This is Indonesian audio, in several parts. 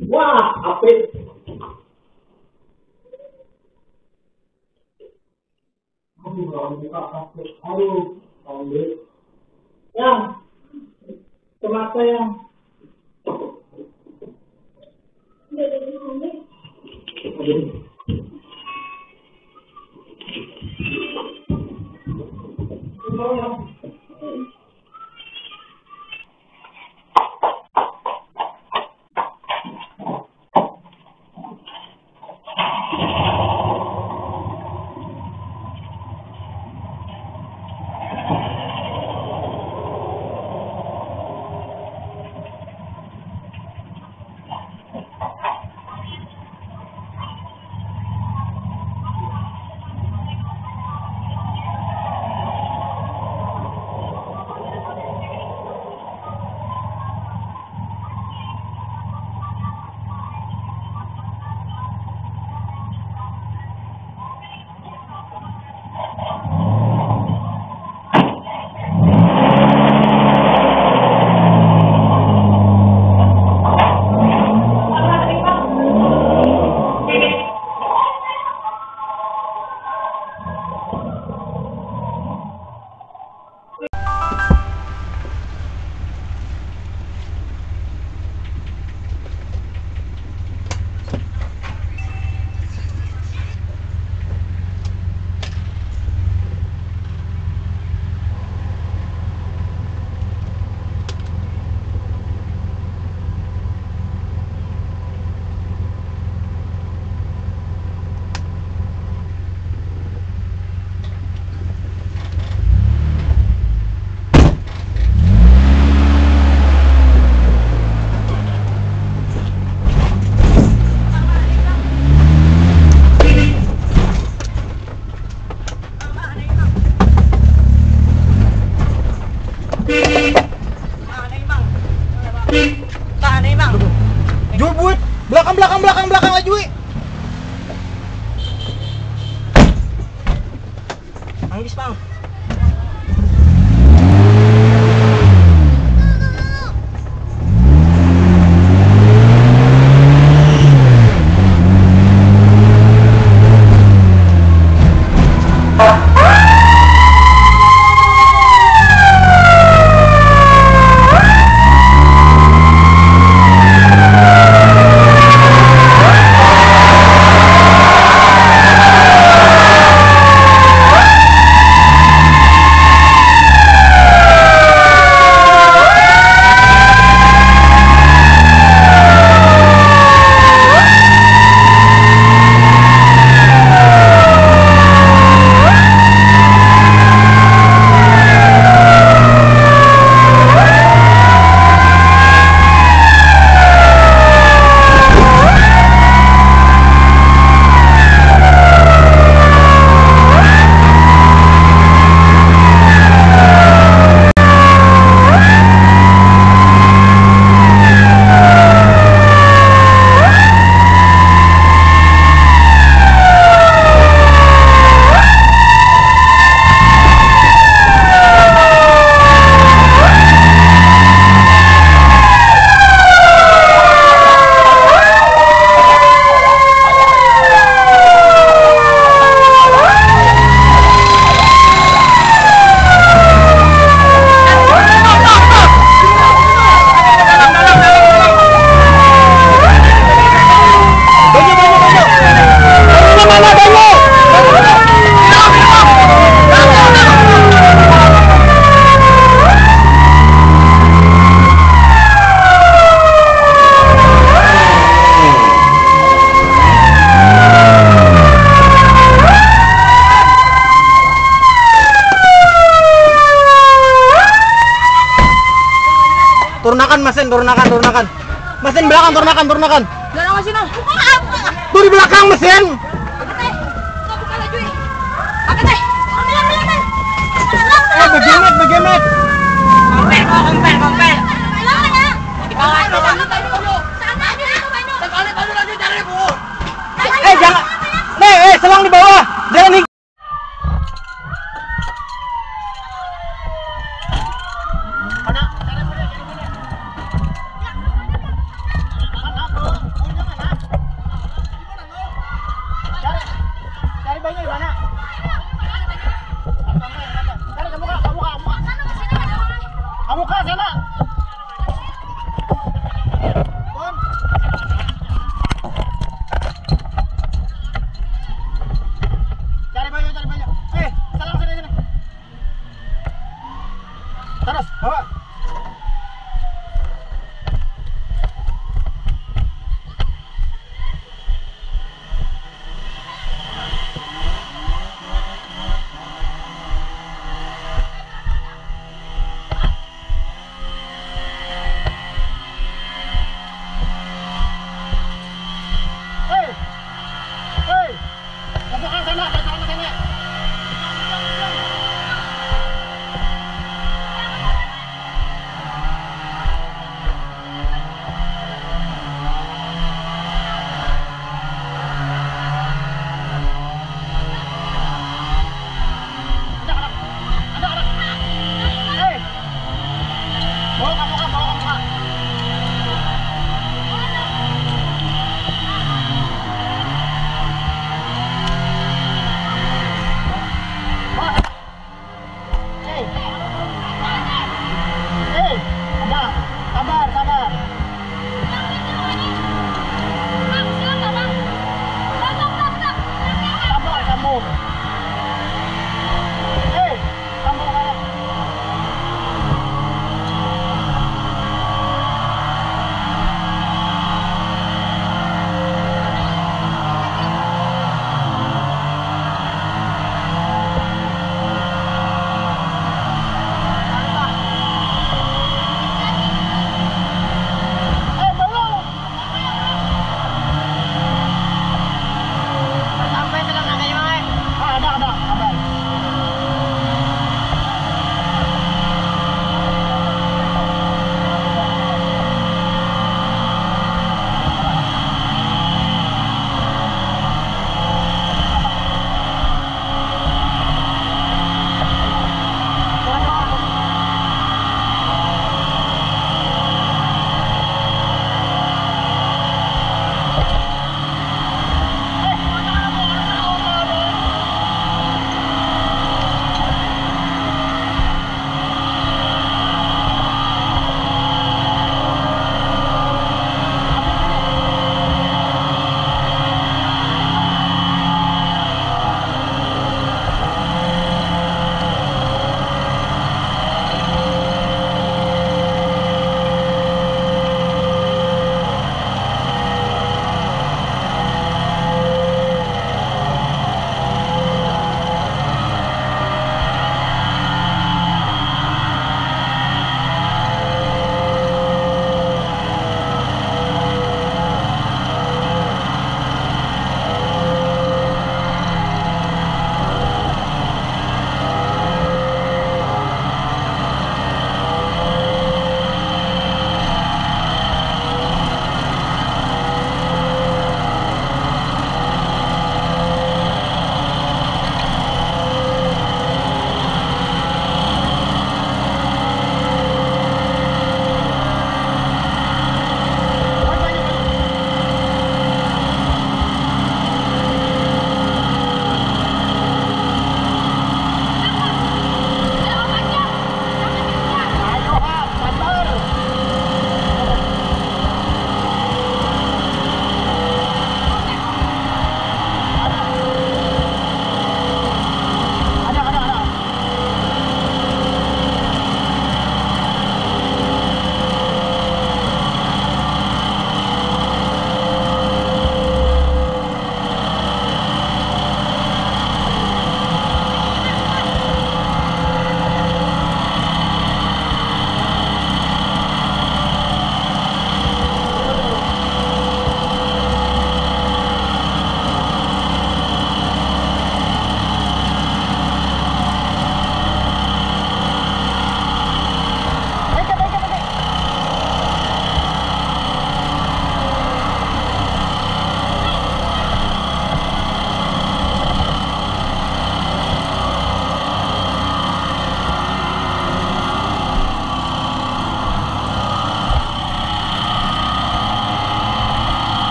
Wah, apik. Aduh, orang buka kasus. Aduh, ambil. Yang, kenapa yang? Jubut, belakang laju. Manggis, Bang. Turunkan. Mesin belakang, turunkan. Jangan ngasih no. Tuh di belakang mesin. Begemet. Kompel. Jangan. Selang di bawah. Jangan nih. Kamu ke sana. Pon. Cari banyak. Salam sini. Terus, bawa. Masukkan sana, sana.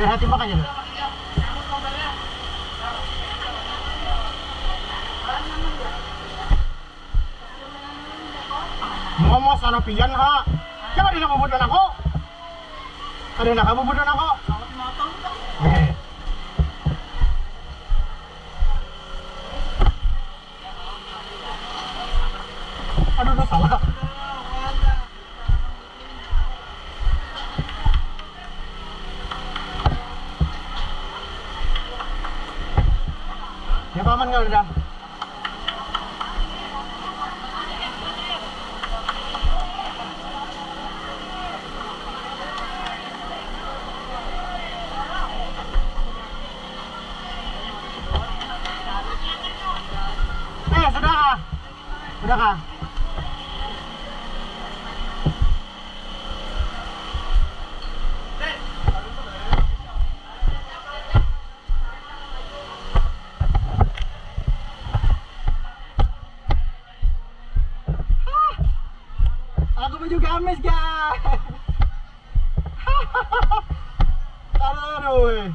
hati makanya lo. Ngomong sana pian ha. Jangan dia nakabubudan ako. Ada nakabubudan ako. Aduh, salah. Ya paman nggak udah. Sudah kah? Sudah kah? Aku baju gamis guys. Aduh.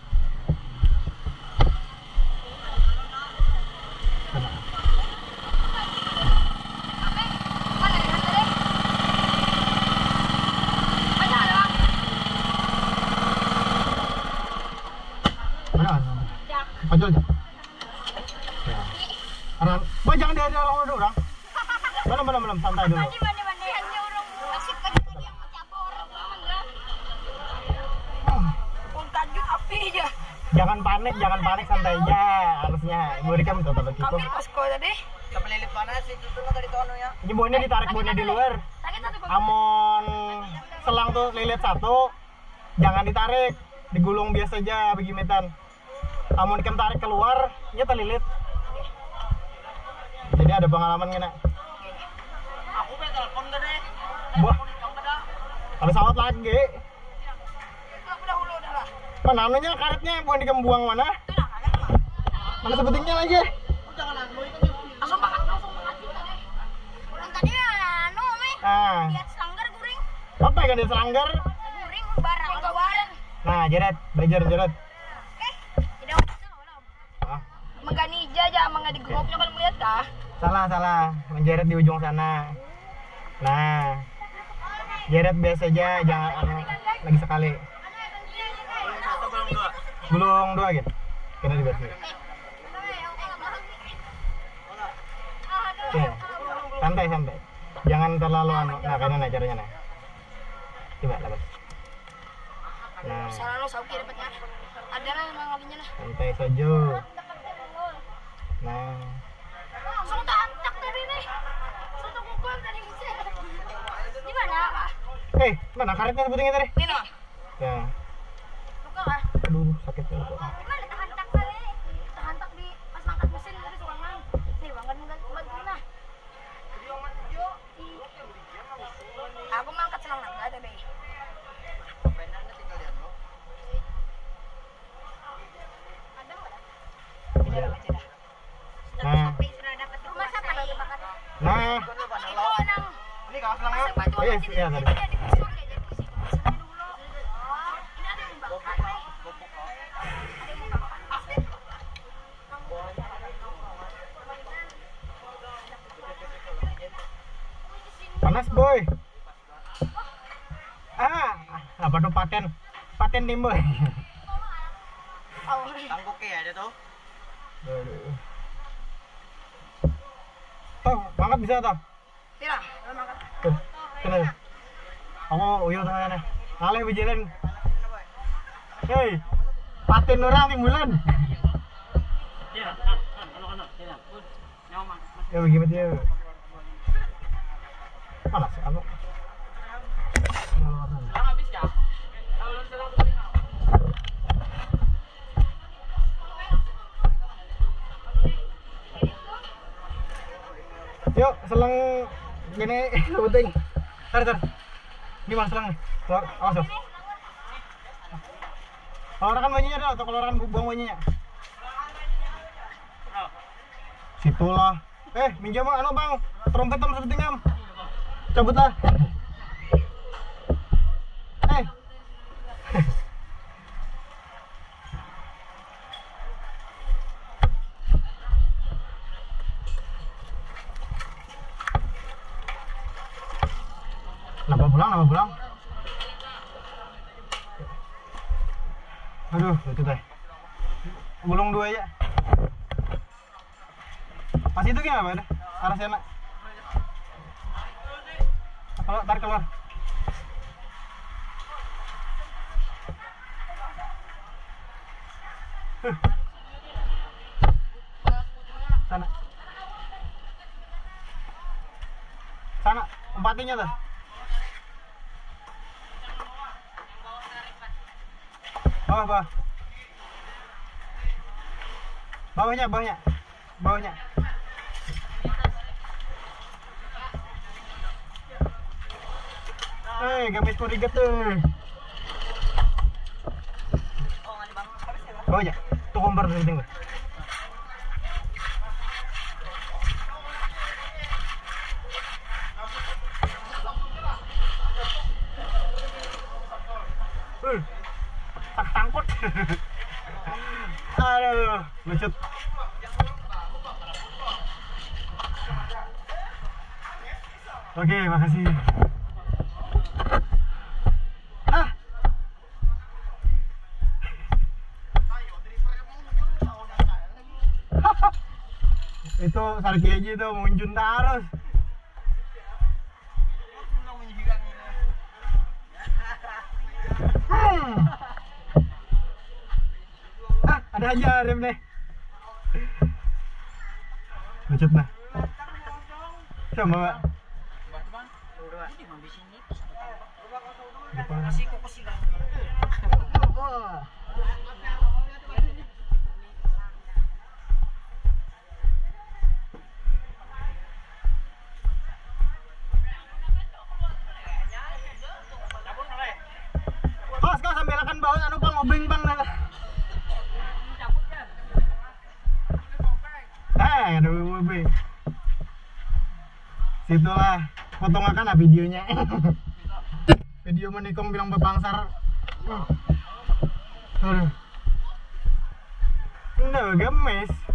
Pajol. Ya. Orang, bah jangan dari orang. Belum santai dulu. Jangan panik, santai aja. Harusnya ibu Rika minta tolong gitu. Kami posko tadi. Kapelilit panas itu tuh tadi tono ya. Ini buahnya ditarik buahnya di luar. Amon selang tuh lilit satu, jangan ditarik, digulung biasa aja begimitan. Amon ikan tarik keluar, ya terlilit. Jadi ada pengalaman kena. Aku pengen telepon tadi. Wah, habis sawat lagi. Mana anunya karetnya bukan dikembuang mana? Mana sebutingnya lagi? Langsung makan. Tadi anu me. Nah, Lihat selanggar guring. apa ya kan dia selanggar? Guring barang keluaran. Nah, jeret, belajar jeret. Tidak Ah, Megani aja mangga di grupnya kalau melihat kah? salah, menjeret di ujung sana. Nah, jeret biasa aja, jangan lagi sekali. Gulung dua gitu. Kena dibersih. Oke, santai. Jangan terlalu anu. Nah, kanan caranya nah. Coba lepas. Nah, Salah lo sauki dapatnya. Ada lah emang alinya lah. santai saja. Nah, Langsung tantak tadi nih. Satu pukul tadi bisa. Gimana Pak? mana karetnya sebutingnya tadi? Ini mah. Ya, Luka kah? aduh sakit ya. Gimana tahantak kali? Tahantak di pas angkat mesin tadi suangan. Nih banget banget nah. Aku mau angkat selang naga tadi. Ada nggak? Iya. Nah. Nah, Sudah dapat rumah siapa lagi makan? nah, Itu nang. Ini kau selangnya. Masuk batu iya, aja iya, di tadi. sini di pusuk aja di sini. Sini dulu. Oh, ini ada yang bakar. Ada yang bakar. panas boy. Apa tuh paten timbul. Oh, Tangkuk ya ada tuh. Tuh, mangkat bisa tuh. tidak. Makan. Tuh, kena. Aku uyuh tengahnya. Ngalih bijilan. Hei, paten orang timbulan. Ya begini dia. Panas apa? Habis ya. Yuk, selang gini penting. Tar. Gimana selangnya? Awas tuh. Keluarkan banyinya dah, atau keluarkan buang banyinya. Situlah. Minjam anu bang, trompet tam sebuting am. Cabutlah. Kenapa pulang? Aduh, itu teh. Gulung 2 ya. Pas itu gimana, Pak? Arah sana. Kalau tarik keluar. Sana. Sana, empatinya tuh. Bawah. Bawahnya. Gamis ko rigat tuh. Bawahnya. Tuh kompor dari tinggal. Tangkut. Aduh, lucut. Oke, makasih. Itu Sarki aja itu munjun terus. Ada aja rem deh. Lucut nah. Coba, Mbak. Kau sambil akan bawa anu Bang obeng Bang. Aduh, obeng. Situlah potongan videonya. Video menikung bilang bepangsar. Aduh. Nah, gemes.